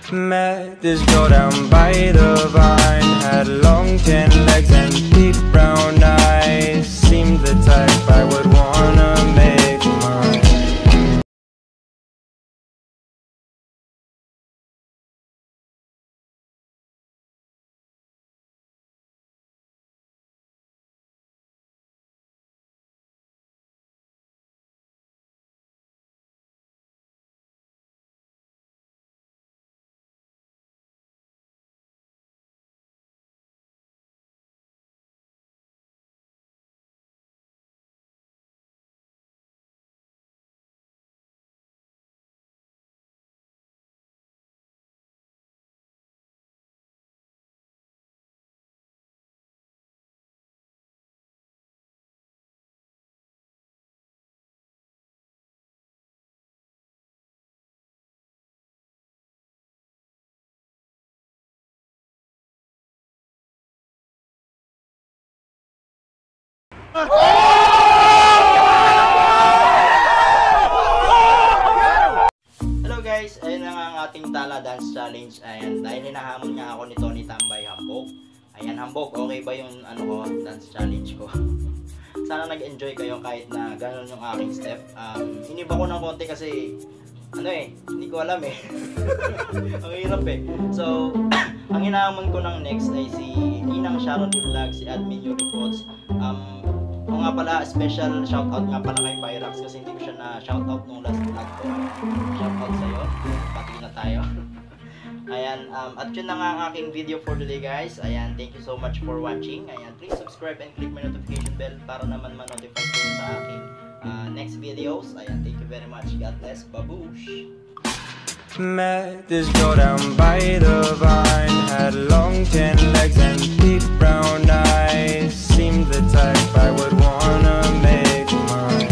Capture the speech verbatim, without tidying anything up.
Met this girl down by the vine. Had long tan legs and deep brown eyes. Seemed the type I would wanna make mine. Hello guys, ayun na nga ang ating Tala Dance Challenge. Ayan, dahil hinahamon nga ako ni Tony Tambay Hambog. Ayan, Hambog, okay ba yung ano ko, dance challenge ko? Sana nag-enjoy kayo kahit na gano'n yung aking step. Um, iniba ko ng konti kasi ano eh, hindi ko alam eh. Ang hirap eh. So, ang hinahamon ko ng next ay si Ninang Sharon the Vlog, si Admin Yuri Pots. Um, o nga pala, special shoutout nga pala kay Pyrax kasi hindi ko siya na shoutout nung last vlog ko. Shoutout sa'yo. Pati na tayo. Ayan, um, at yun na nga ang aking video for today guys. Ayan, thank you so much for watching. Ayan, please subscribe and click my notification bell para naman ma-notify kayo sa aking uh, next videos. Ayan, thank you very much. God bless. Babush! Met this girl down by the vine. Had long tan legs and deep brown eyes. Seemed the type I would wanna make mine.